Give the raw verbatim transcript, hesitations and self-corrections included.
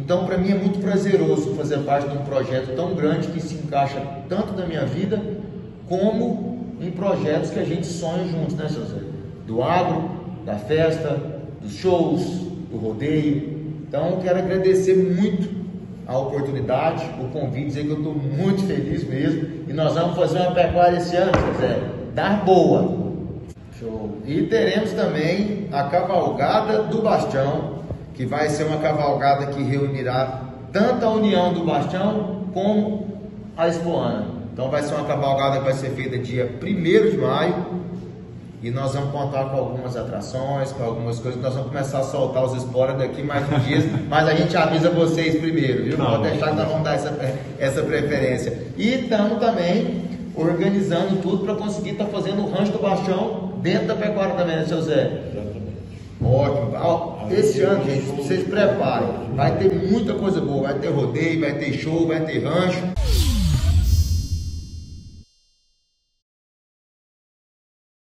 Então, para mim é muito prazeroso fazer parte de um projeto tão grande que se encaixa tanto na minha vida como em projetos que a gente sonha juntos, né, seu Zé? Do agro, da festa, dos shows, do rodeio. Então, eu quero agradecer muito a oportunidade, o convite, dizer que eu estou muito feliz mesmo. E nós vamos fazer uma pecuária esse ano, seu Zé, dar boa. Show. E teremos também a cavalgada do Bastião, que vai ser uma cavalgada que reunirá tanto a união do Bastião como a Expoana. Então vai ser uma cavalgada que vai ser feita dia primeiro de maio e nós vamos contar com algumas atrações, com algumas coisas. Nós vamos começar a soltar os spoilers daqui mais uns dias, mas a gente avisa vocês primeiro, viu? Não pode deixar que nós vamos dar essa, essa preferência. E estamos também organizando tudo para conseguir estar tá fazendo o rancho do Bastião dentro da pecuária também, né, seu Zé? Exatamente. Ótimo. Esse ano, gente, vocês preparem. Vai ter muita coisa boa. Vai ter rodeio, vai ter show, vai ter rancho.